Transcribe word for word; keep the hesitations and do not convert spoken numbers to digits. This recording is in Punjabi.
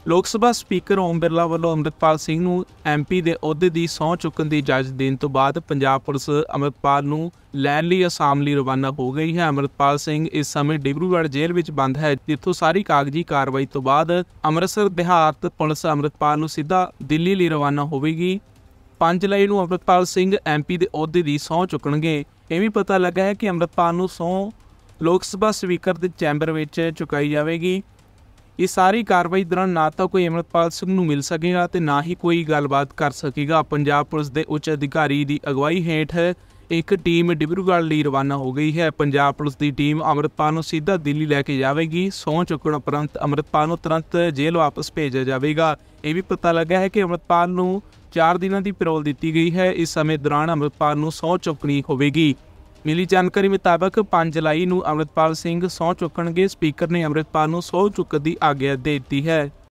ਲੋਕ ਸਭਾ ਸਪੀਕਰ ਓਮ ਬਿਰਲਾ ਵੱਲੋਂ ਅੰਮ੍ਰਿਤਪਾਲ ਸਿੰਘ ਨੂੰ ਐਮ ਪੀ ਦੇ ਅਹੁਦੇ ਦੀ ਸਹੁੰ ਚੁੱਕਣ ਦੀ ਇਜਾਜ਼ਤ ਦੇਣ ਤੋਂ ਬਾਅਦ ਪੰਜਾਬ ਪੁਲਿਸ ਅੰਮ੍ਰਿਤਪਾਲ ਨੂੰ ਲੈਣ ਲਈ ਅਸਾਮ ਲਈ ਰਵਾਨਾ ਹੋ ਗਈ ਹੈ। ਅੰਮ੍ਰਿਤਪਾਲ ਸਿੰਘ ਇਸ ਸਮੇਂ ਡਿਬਰੂਗੜ੍ਹ ਜੇਲ੍ਹ ਵਿੱਚ ਬੰਦ ਹੈ, ਜਿੱਥੋਂ ਸਾਰੀ ਕਾਗਜ਼ੀ ਕਾਰਵਾਈ ਤੋਂ ਬਾਅਦ ਅੰਮ੍ਰਿਤਸਰ ਦਿਹਾਤ ਪੁਲਿਸ ਅੰਮ੍ਰਿਤਪਾਲ ਨੂੰ ਸਿੱਧਾ ਦਿੱਲੀ ਲਈ ਰਵਾਨਾ ਹੋਵੇਗੀ। ਪੰਜ ਜੁਲਾਈ ਨੂੰ ਅੰਮ੍ਰਿਤਪਾਲ ਸਿੰਘ ਐਮ ਪੀ ਦੇ ਅਹੁਦੇ ਦੀ ਸਹੁੰ ਚੁੱਕਣਗੇ। ਇਹ ਵੀ ਪਤਾ ਲੱਗਾ ਹੈ ਕਿ ਅੰਮ੍ਰਿਤਪਾਲ ਨੂੰ ਸਹੁੰ ਲੋਕ ਸਭਾ ਸਪੀਕਰ ਦੇ ਚੈਂਬਰ ਵਿੱਚ ਚੁਕਾਈ ਜਾਵੇਗੀ। ਇਸ ਸਾਰੀ ਕਾਰਵਾਈ ਦੌਰਾਨ ਨਾ ਤਾਂ ਕੋਈ ਅੰਮ੍ਰਿਤਪਾਲ ਸਿੰਘ ਨੂੰ ਮਿਲ ਸਕੇਗਾ ਤੇ ਨਾ ਹੀ ਕੋਈ ਗੱਲਬਾਤ ਕਰ ਸਕੇਗਾ। ਪੰਜਾਬ ਪੁਲਿਸ ਦੇ ਉੱਚ ਅਧਿਕਾਰੀ ਦੀ ਅਗਵਾਈ ਹੇਠ ਇੱਕ ਟੀਮ ਡਿਬਰੂਗੜ੍ਹ ਲਈ ਰਵਾਨਾ ਹੋ ਗਈ ਹੈ। ਪੰਜਾਬ ਪੁਲਿਸ ਦੀ ਟੀਮ ਅੰਮ੍ਰਿਤਪਾਲ ਨੂੰ ਸਿੱਧਾ ਦਿੱਲੀ ਲੈ ਕੇ ਜਾਵੇਗੀ। ਸਹੁੰ ਚੁੱਕਣ ਉਪਰੰਤ ਅੰਮ੍ਰਿਤਪਾਲ ਨੂੰ ਤੁਰੰਤ ਜੇਲ੍ਹ ਵਾਪਸ ਭੇਜਿਆ ਜਾਵੇਗਾ। ਇਹ ਵੀ ਪਤਾ ਲੱਗਾ ਹੈ ਕਿ ਅੰਮ੍ਰਿਤਪਾਲ ਨੂੰ ਚਾਰ ਦਿਨਾਂ ਦੀ ਪੈਰੋਲ ਦਿੱਤੀ ਗਈ ਹੈ। ਇਸ ਸਮੇਂ ਦੌਰਾਨ ਅੰਮ੍ਰਿਤਪਾਲ ਨੂੰ ਸਹੁੰ ਚੁੱਕਣੀ ਹੋਵੇਗੀ। ਮਿਲੀ ਜਾਣਕਾਰੀ ਮੁਤਾਬਕ ਪੰਜ ਜੁਲਾਈ ਨੂੰ ਅੰਮ੍ਰਿਤਪਾਲ ਸਿੰਘ ਸਹੁੰ ਚੁੱਕਣਗੇ। ਸਪੀਕਰ ਨੇ ਅੰਮ੍ਰਿਤਪਾਲ ਨੂੰ ਸਹੁੰ ਚੁੱਕਣ ਦੀ ਆਗਿਆ ਦੇ ਦਿੱਤੀ ਹੈ।